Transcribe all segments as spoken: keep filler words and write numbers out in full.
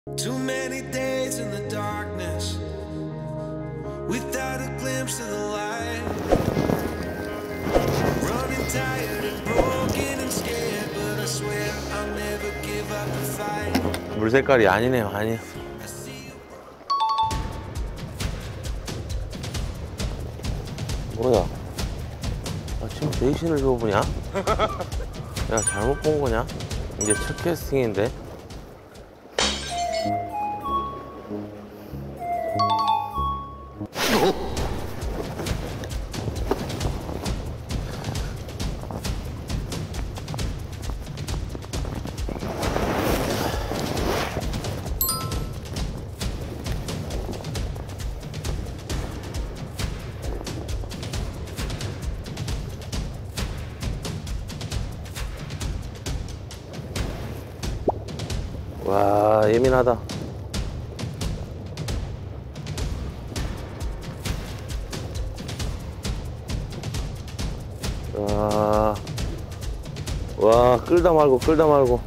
Too many days in the darkness without a glimpse of the light. Running tired and broken and scared, but I swear I'll never give up the fight. 물 색깔이 아니네요, 아니에요. 뭐야? 아침 대신을 줘보냐? 내가 잘못 본 거냐? 이제 첫 캐스팅인데. 와, 예민하다. 와, 와, 끌다 말고 끌다 말고.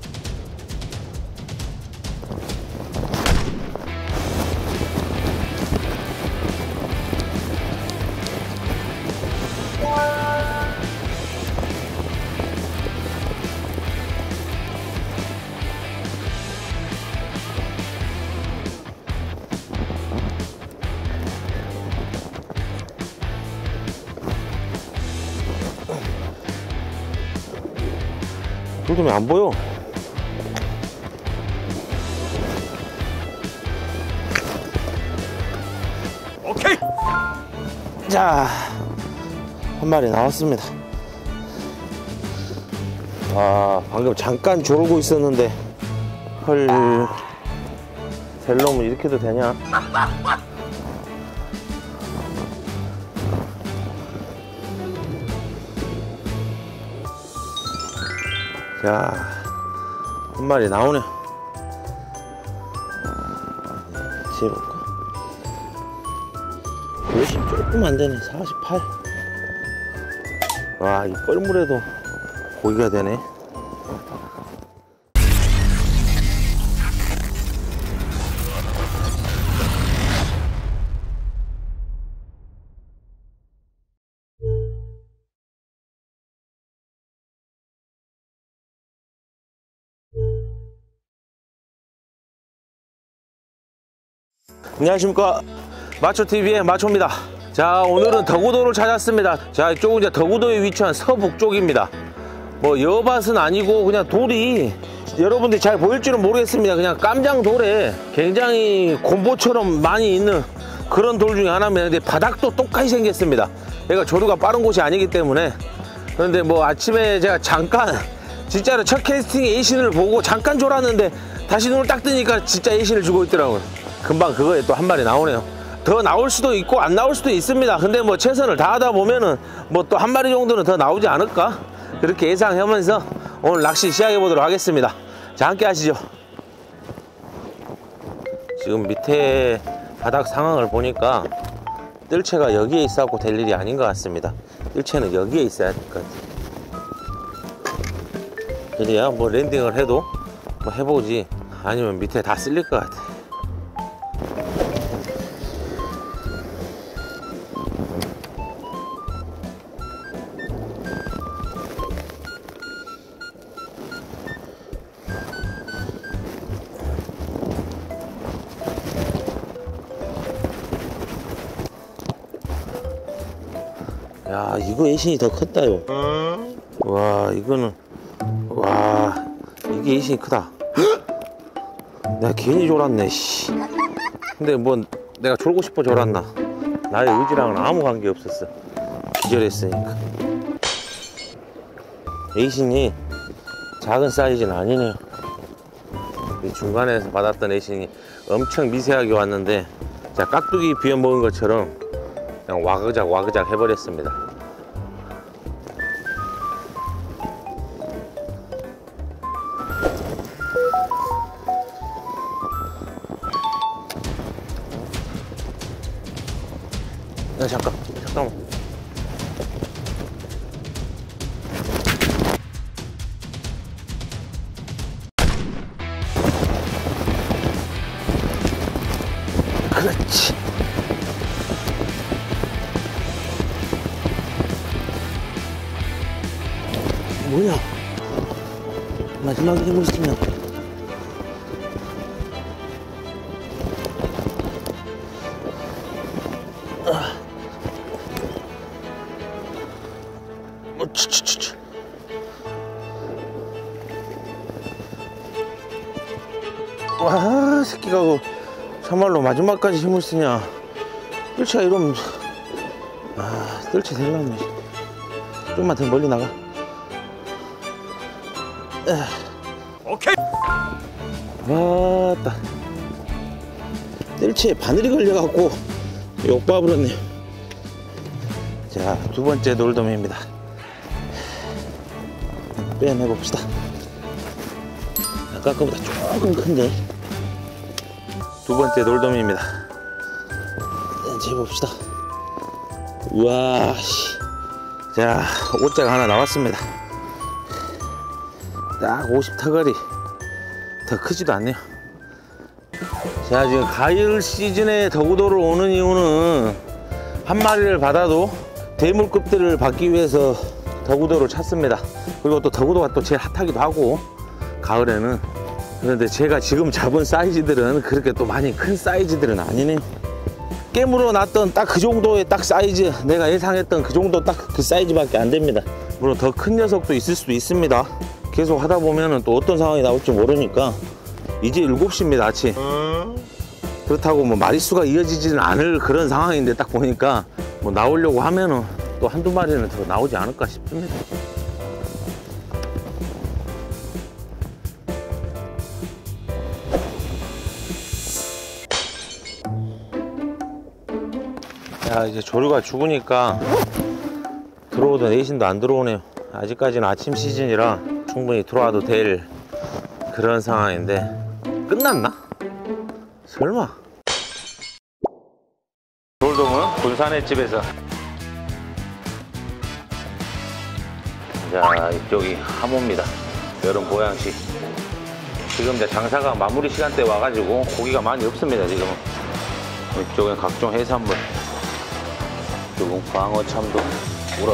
도점이 안 보여. 오케이. 자, 한 마리 나왔습니다. 아, 방금 잠깐 졸고 있었는데, 헐, 될 놈은 이렇게도 되냐? 자, 한 마리 나오네. 재볼까? 몇십 조금 안 되네. 사십팔. 와, 이 뻘물에도 고기가 되네. 안녕하십니까, 마초티비의 마초입니다. 자, 오늘은 덕우도를 찾았습니다. 자, 이쪽은 이제 덕우도에 위치한 서북쪽입니다. 뭐 여밭은 아니고 그냥 돌이 여러분들이 잘 보일지는 모르겠습니다. 그냥 깜장돌에 굉장히 곰보처럼 많이 있는 그런 돌 중에 하나입니다. 근데 바닥도 똑같이 생겼습니다. 얘가 조류가 빠른 곳이 아니기 때문에. 그런데 뭐 아침에 제가 잠깐 진짜로 첫 캐스팅 에이신을 보고 잠깐 졸았는데 다시 눈을 딱 뜨니까 진짜 에이신을 주고 있더라고요. 금방 그거에 또 한 마리 나오네요. 더 나올 수도 있고 안 나올 수도 있습니다. 근데 뭐 최선을 다하다 보면은 뭐 또 한 마리 정도는 더 나오지 않을까, 그렇게 예상하면서 오늘 낚시 시작해 보도록 하겠습니다. 자, 함께 하시죠. 지금 밑에 바닥 상황을 보니까 뜰채가 여기에 있어갖고 될 일이 아닌 것 같습니다. 뜰채는 여기에 있어야 될 것 같아요. 그래야 뭐 랜딩을 해도 뭐 해보지, 아니면 밑에 다 쓸릴 것 같아. 야, 이거 애신이 더 컸다요. 와, 이거는, 와, 이게 애신이 크다. 내가 괜히 졸았네, 씨. 근데 뭐 내가 졸고 싶어 졸았나? 나의 의지랑은 아무 관계 없었어. 기절했으니까. 애신이 작은 사이즈는 아니네요. 중간에서 받았던 애신이 엄청 미세하게 왔는데, 자, 깍두기 비워 먹은 것처럼 그냥 와그작 와그작 해버렸습니다. 야, 잠깐, 잠깐만. 그렇지. 뭐야? 마지막에 해보시면. 아. 어, 추추추추. 와, 새끼가 그 참말로 마지막까지 힘을 쓰냐. 뜰채가 이러면, 아, 뜰채 되려면 좀만 더 멀리 나가. 오케이. 왔다. 뜰채에 바늘이 걸려갖고 욕봐버렸네. 자, 두 번째 돌돔입니다. 빼내봅시다. 아까 거보다 조금 큰데. 두 번째 돌돔입니다. 재봅시다. 우와, 씨. 자, 옷자가 하나 나왔습니다. 딱 오십 터거리. 더 크지도 않네요. 자, 지금 가을 시즌에 더구도를 오는 이유는 한 마리를 받아도 대물급들을 받기 위해서 더구도를 찾습니다. 그리고 또 더구도가 또 제일 핫하기도 하고 가을에는. 그런데 제가 지금 잡은 사이즈들은 그렇게 또 많이 큰 사이즈들은 아니네요. 깨물어 놨던 딱 그 정도의 딱 사이즈, 내가 예상했던 그 정도 딱 그 사이즈밖에 안 됩니다. 물론 더 큰 녀석도 있을 수도 있습니다. 계속 하다 보면은 또 어떤 상황이 나올지 모르니까. 이제 일곱 시입니다, 아침. 그렇다고 뭐 마리수가 이어지지는 않을 그런 상황인데 딱 보니까 뭐 나오려고 하면은 또 한두 마리는 더 나오지 않을까 싶습니다. 자, 이제 조류가 죽으니까 들어오던 애신도 안 들어오네요. 아직까지는 아침 시즌이라 충분히 들어와도 될 그런 상황인데. 끝났나? 설마? 돌돔은 군산의 집에서. 자, 이쪽이 하모입니다. 여름 보양식. 지금 이제 장사가 마무리 시간대 와가지고 고기가 많이 없습니다, 지금은. 이쪽엔 각종 해산물. 이쪽은 광어, 참돔, 우럭.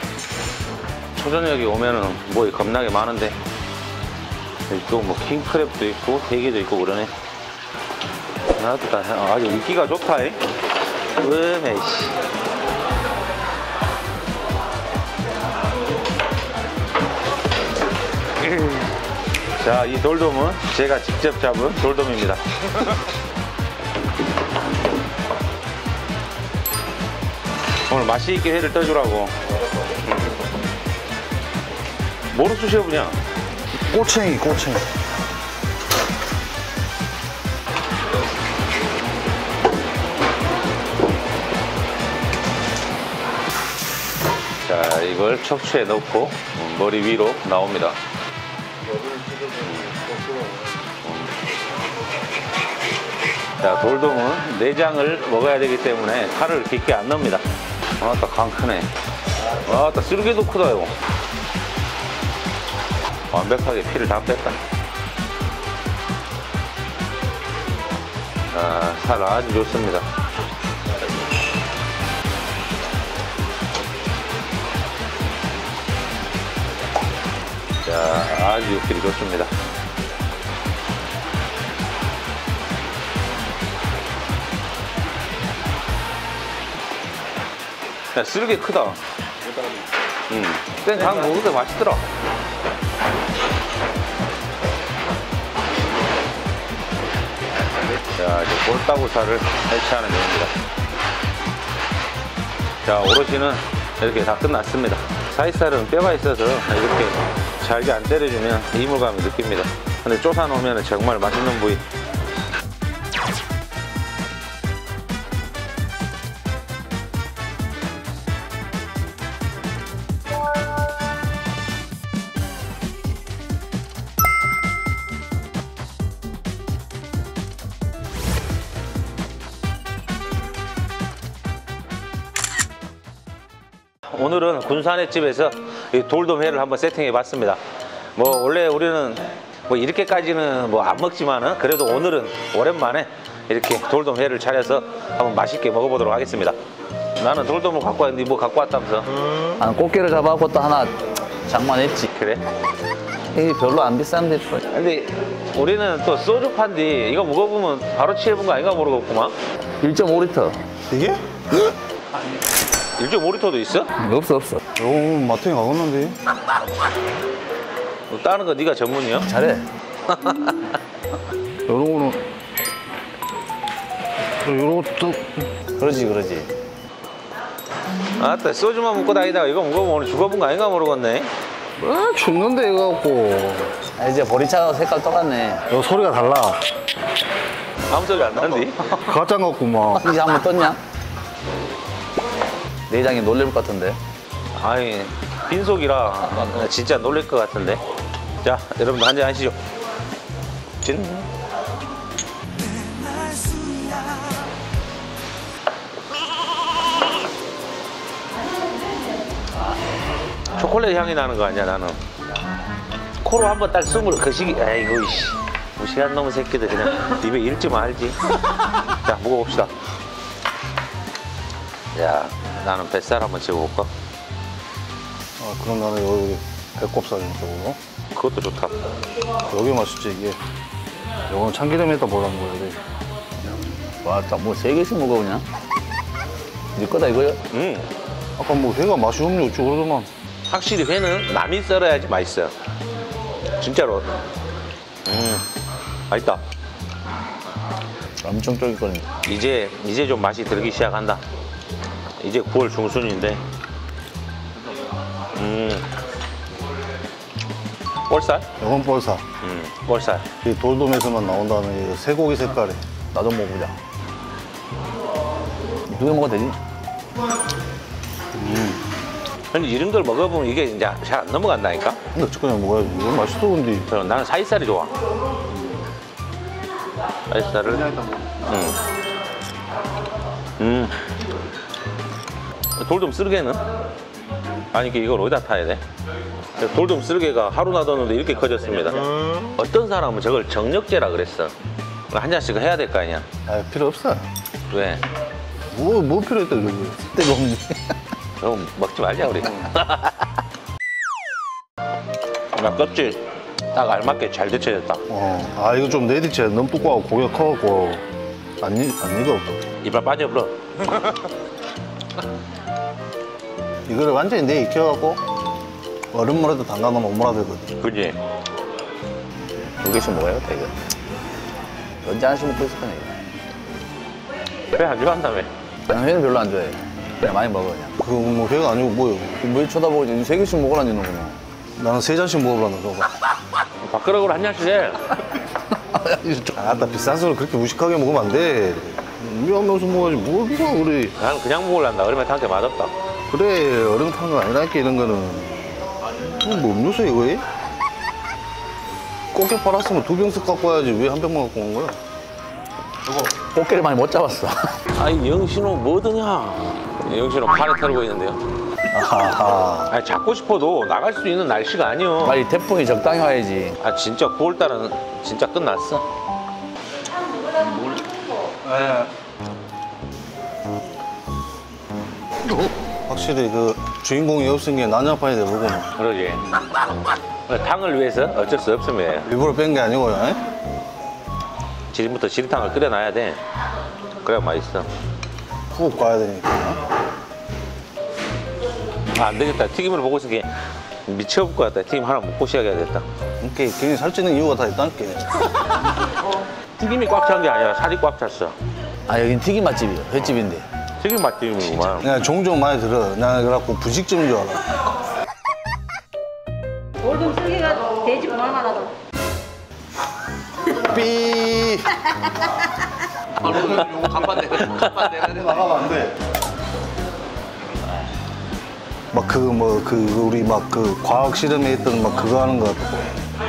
초저녁에 오면은 뭐 겁나게 많은데, 이쪽 뭐 킹크랩도 있고 대게도 있고 그러네. 아따, 아주 인기가 좋다. 으메 씨. 자, 이 돌돔은 제가 직접 잡은 돌돔입니다. 오늘 맛있게 회를 떠주라고. 뭐로 쑤셔 그냥? 꼬챙이, 꼬챙이. 자, 이걸 척추에 넣고 머리 위로 나옵니다. 자, 돌돔은 내장을 먹어야 되기 때문에 칼을 깊게 안 넣습니다. 아따, 강 크네. 아따, 쓸개도 크다, 이거. 완벽하게 피를 다 뺐다. 자, 살 아주 좋습니다. 자, 아주 육질이 좋습니다. 야, 쓸개 크다. 응. 땐 장 먹을 맛있더라. 자, 이제 볼따구살을 해체하는 중입니다. 자, 오롯이는 이렇게 다 끝났습니다. 사이살은 뼈가 있어서 이렇게 잘게 안 때려주면 이물감이 느낍니다. 근데 쪼사 놓으면 정말 맛있는 부위. 오늘은 군산의 집에서 이 돌돔회를 한번 세팅해 봤습니다. 뭐 원래 우리는 뭐 이렇게까지는 뭐 안 먹지만은 그래도 오늘은 오랜만에 이렇게 돌돔회를 차려서 한번 맛있게 먹어보도록 하겠습니다. 나는 돌돔을 갖고 왔는데 뭐 갖고 왔다면서? 아, 꽃게를 잡아갖고 또 하나 장만했지. 그래? 이게 별로 안 비싼데. 또. 근데 우리는 또 소주판디 이거 먹어보면 바로 취해본 거 아닌가 모르겠구만. 일 점 오 리터. 이게? 일 점 오 리터도 있어? 없어, 없어. 오, 마트에 가겠는데? 뭐 다른 거 네가 전문이야? 잘해. 요런 거는. 요런 것도. 그러지, 그러지. 아따 소주만 먹고 다니다가 이거 먹어보면 오늘 죽어본 거 아닌가 모르겠네. 아, 죽는데, 이거 갖고. 아, 이제 보리차가 색깔 똑같네. 요 소리가 달라. 아무 소리 안 나는데? 가짜 갖고 막. 이제 한번 떴냐? 내장이 놀릴 것 같은데. 아니 빈속이라 진짜 놀랄 것 같은데. 자 여러분들 한잔 하시죠. 진. 초콜릿 향이 나는 거 아니야 나는. 코로 한번 딱 숨을 거시기. 아이고 이씨 무시한 놈의 새끼들 그냥 입에 일지 말지. 자 먹어봅시다. 야 나는 뱃살 한번 집어볼까? 아, 그럼 나는 여기 배꼽살 쪽으로. 그것도 좋다. 여기 맛있지, 이게. 요거는 참기름에다 보라는 거야, 이게. 왔다, 뭐 세 개씩 먹어, 그냥. 네 거다, 이거요? 음 아까 뭐 회가 맛이 없니 어쩌고 그러더만. 확실히 회는 남이 썰어야지 맛있어요. 진짜로. 음 맛있다. 엄청 쫄깃거리네. 이제 이제 좀 맛이 들기 시작한다. 이제 구월 중순인데. 음 볼살? 요건 볼살. 음 볼살. 이 돌돔에서만 나온다는 이 쇠고기 색깔에. 나도 먹어보자. 두 개 먹어도 되지? 근데 이런 걸 먹어보면 이게 이제 잘 안 넘어간다니까. 근데 어쨌거나 먹어야지. 이거 맛있어, 근데. 그럼 나는 사이살이 좋아. 사이살을. 음. 음. 돌돔 쓸개는? 아니 이걸 어디다 타야 돼? 돌돔 쓸개가 하루 놔뒀는데 이렇게 커졌습니다. 어떤 사람은 저걸 정력제라 그랬어. 한 잔씩 해야 될 거 아니야. 아, 필요 없어. 왜? 뭐, 뭐 필요했다, 그러지. 때가 없네. 그럼 먹지 말자 우리. 나 껍질 딱 알맞게 잘 데쳐졌다. 어. 아, 이거 좀 내디치 너무 두꺼워. 고기가 커갖고. 안, 익- 안 익어. 이빨 빠져버려. 이거를 완전히 내 익혀갖고 얼음물에다 담가놓으면 오므라 되거든. 그지? 두 개씩 먹어야겠다, 이거. 언제 하나씩 먹고 있을 거냐, 이거. 왜 안 좋아한다며? 나는 회는 별로 안 좋아해. 그냥 많이 먹어, 그냥. 그거 뭐 회가 아니고 뭐예요? 뭘 쳐다보고 이제 세 개씩 먹으라는 거냐. 나는 세 잔씩 먹어보라는 거봐. 밥그릇으로 한 잔씩 해. 아따 비싼 소리 그렇게 무식하게 먹으면 안 돼. 미안면서 먹어야지 뭘 비가 그래. 나는 그냥 먹으란다. 얼음에 탄 게 맛없다. 그래 얼음 탄 거 아니라니까 이런 거는. 이건 뭐 음료수 이거에? 꽃게 팔았으면 두 병씩 갖고 와야지 왜 한 병만 갖고 온 거야? 꽃게를 많이 못 잡았어. 아이 영신호 뭐드냐? 영신호 팔에 털고 있는데요. 아하하. 아니 잡고 싶어도 나갈 수 있는 날씨가 아니요. 빨리 태풍이 적당히 와야지. 아 진짜 구월달은 진짜 끝났어. 확실히 그 주인공이 없은 게 난장판이 되보고 그러지. 당을 위해서 어쩔 수 없습니다. 일부러 뺀 게 아니고요. 에? 지금부터 지리탕을 끓여놔야 돼. 그래야 맛있어. 푹 가야 되니까. 아, 안 되겠다. 튀김을 보고 있으니 미쳐볼 것 같다. 튀김 하나 먹고 시작해야겠다. 이렇게 괜히 살찌는 이유가 다 있다니까. 튀김이 꽉 찬 게 아니라 살이 꽉 찼어. 아, 여긴 튀김 맛집이야. 횟집인데. 튀김 맛튀김이구만. 그냥 종종 많이 들어. 나 그래갖고 부식점인 줄 알아. 돌돔 쓸개가 돼지 그만하다. 삐. 나가면 안 돼. 막 그 뭐 그 우리 막 그 과학 실험에 있던 막 그거 하는 거 같고.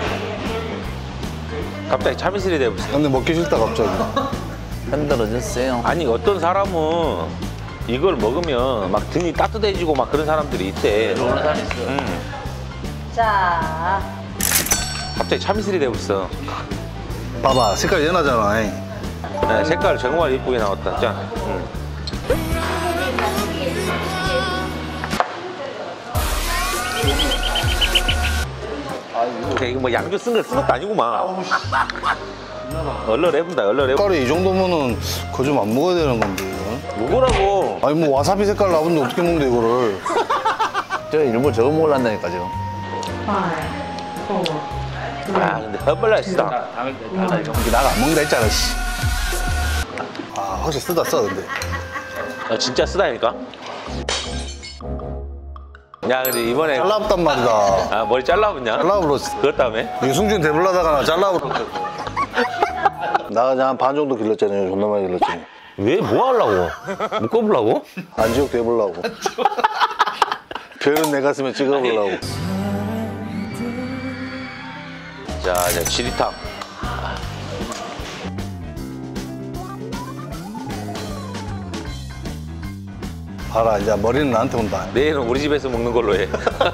갑자기 참이슬이 돼버렸어. 근데 먹기 싫다 갑자기. 흔들어졌어요. 아니 어떤 사람은 이걸 먹으면 막 등이 따뜻해지고 막 그런 사람들이 있대. 그런 사람 있어. 음. 자, 갑자기 참이슬이 돼버렸어. 봐봐, 색깔 연하잖아. 네, 색깔 정말 이쁘게 나왔다. 자, 음. 이거 뭐 양주 쓴 거 쓴 것도 아니구만. 얼얼해본다, 얼얼해. 색깔이 이 정도면은 그거 좀 안 먹어야 되는 건데, 이거. 먹으라고. 아니, 뭐 와사비 색깔 나오는데 어떻게 먹는데, 이거를. 저 일부러 저거 먹으려니까 지금. 아, 근데 헛발라 쓰다. 이게 나가 안 먹는다 했잖아, 씨. 아, 확실히 쓰다 써, 근데. 아, 진짜 쓰다니까. 야, 근데 이번에 잘라봤단 말이다. 아, 머리 잘라봤냐? 잘라버렸어. 그것 때문에? 유승준 대불라다가 나 잘라버렸어. 나 그냥 한 반 정도 길렀잖아요. 존나 많이 길렀지. 왜 뭐 하려고? 묶어보려고? 안지옥 돼보려고. 별은 내 가슴에 찍어보려고. 자, 이제 지리탕. 봐라, 이제 머리는 나한테 온다. 내일은 우리 집에서 먹는 걸로 해.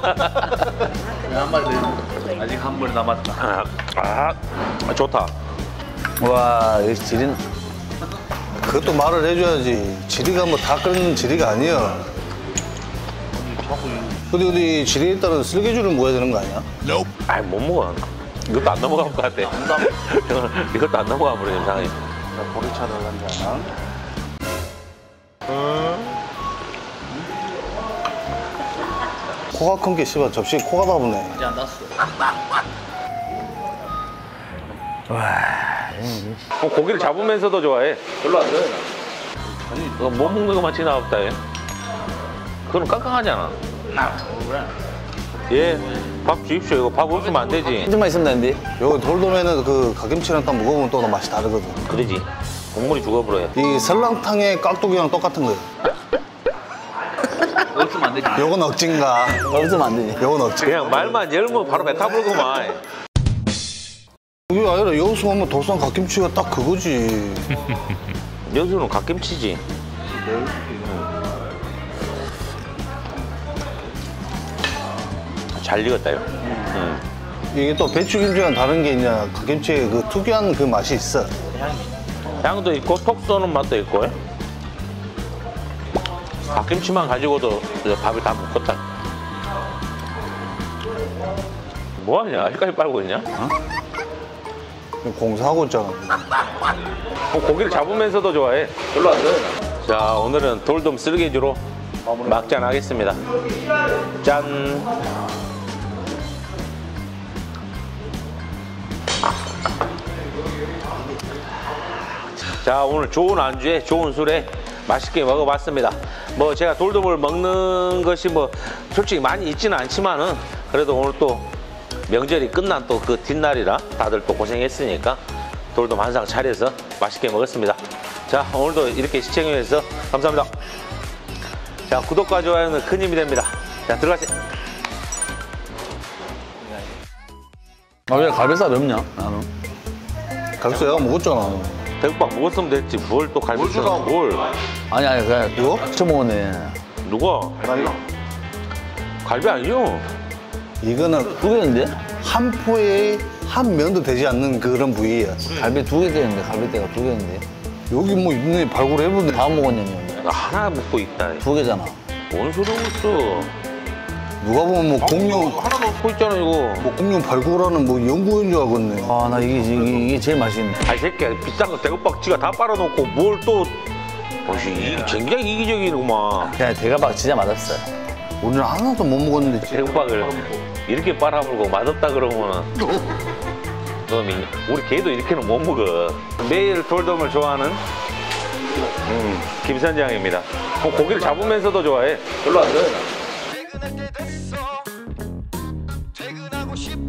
한 마리 아직 한 마리 남았다. 아, 아, 좋다. 와, 여기 지린. 그것도 말을 해줘야지. 지리가 뭐 다 끓는 지리가 아니야. 근데 어디 지리에 따른 쓸개줄을 모아야 되는 거 아니야? 아이, 못 먹어. 이것도 안 넘어갈 것 같아. 이것도 안 넘어가 버려, 이상하게. 보리차를 한잔. 코가 큰 게 씨발 접시에 코가 다 보네. 아직 안 났어. 어, 고기를 잡으면서도 좋아해. 별로 안 좋아해. 아니, 너 못 먹는 거 마치 나왔다, 얘. 그럼 깜깜하잖아. 그래. 예, 밥 주십시오. 이거 밥 없으면 안 되지. 한점만 있으면 되는데. 여기 돌돔에는 그 가김치랑 딱 먹으면 또 맛이 다르거든. 그러지. 국물이 죽어버려요. 이 설렁탕의 깍두기랑 똑같은 거예요. 없으면 안 되지. 요건 억진가? 없으면 안 되지. 요건 억지. 그냥 말만 열면 바로 배 타불구만. 그게 아니라 여기서 보면 도산 갓김치가 딱 그거지. 여수는 갓김치지. 잘 익었다, 요. 음. 이게 또 배추김치랑 다른 게 있냐? 갓김치의 그 특유한 그 맛이 있어. 향도 있고 톡 쏘는 맛도 있고. 갓김치만 가지고도 밥을 다 먹었다. 뭐하냐? 아직까지 빨고 있냐? 어? 공사하고 있잖아. 어, 고기를 잡으면서도 좋아해. 별로 안 좋아해. 자, 오늘은 돌돔 쓸개주로 막잔 하겠습니다. 짠. 자, 오늘 좋은 안주에 좋은 술에 맛있게 먹어봤습니다. 뭐 제가 돌돔을 먹는 것이 뭐 솔직히 많이 있지는 않지만은 그래도 오늘 또 명절이 끝난 또 그 뒷날이라 다들 또 고생했으니까 돌돔 한 상 차려서 맛있게 먹었습니다. 자, 오늘도 이렇게 시청해주셔서 감사합니다. 자, 구독과 좋아요는 큰 힘이 됩니다. 자, 들어가세요. 아, 왜 갈비살 없냐? 나는. 갈비살 내가 먹었잖아. 대국밥 먹었으면 됐지. 뭘 또 갈비찜 뭘? 아니, 아니, 그냥. 이거? 쳐먹었네. 누가? 나 이거. 갈비 아니요. 이거는 두 개인데? 한 포에 한 면도 되지 않는 그런 부위야. 갈비 두 개 되는데, 갈비대가 두 개인데. 여기 뭐 있네 발굴해보네. 다 먹었냐면. 나 하나 먹고 있다. 두 개잖아. 뭔 소리 하고 있어? 누가 보면 뭐 공룡 하나 먹고 있잖아, 이거. 뭐 공룡 발굴하는 뭐 연구원 줄 알겠네. 아, 나 이게, 이게, 이게 제일 맛있네. 아이 새끼야, 비싼 거 대국밥 지가 다 빨아놓고 뭘 또. 역시 이- 굉장히 이기적이구만. 그냥 대가박 진짜 맛없어. 오늘 하나도 못 먹었는데 대국밥을 이렇게 빨아물고 맛없다 그러면은. 놈이 우리 개도 이렇게는 못 먹어. 매일 돌돔을 좋아하는 음, 김선장입니다. 어, 고기를 잡으면서도 좋아해. 별로 안 좋아해. 퇴근할 때 됐어 퇴근하고 싶어